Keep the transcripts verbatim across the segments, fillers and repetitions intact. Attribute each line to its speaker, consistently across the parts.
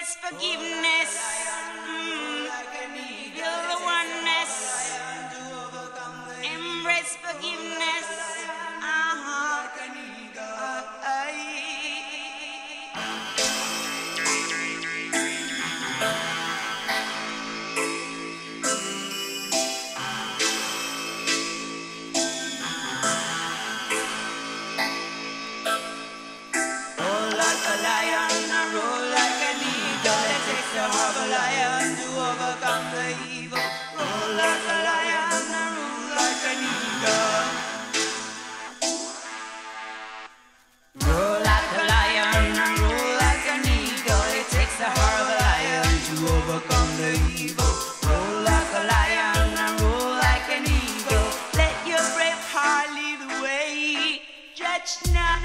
Speaker 1: Embrace forgiveness. Mm. Feel the oneness. Embrace forgiveness. Uh-huh. Roll like a lion, roll like an eagle. It takes the heart of a lion to overcome the evil. Roll like a lion, roll like an eagle. Roll like a lion, roll like an eagle. It takes the heart of a lion to overcome the evil. Roll like a lion, roll like an eagle. Let your brave heart lead the way. Judge not.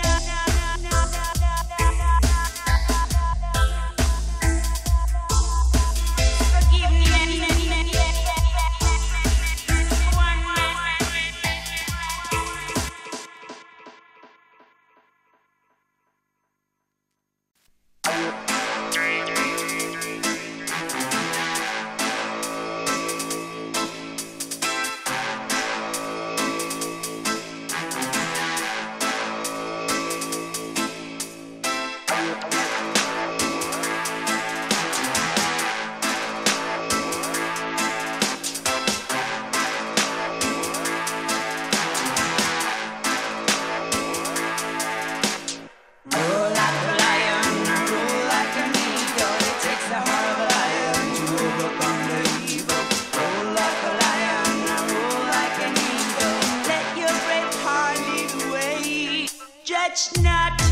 Speaker 1: Judge not.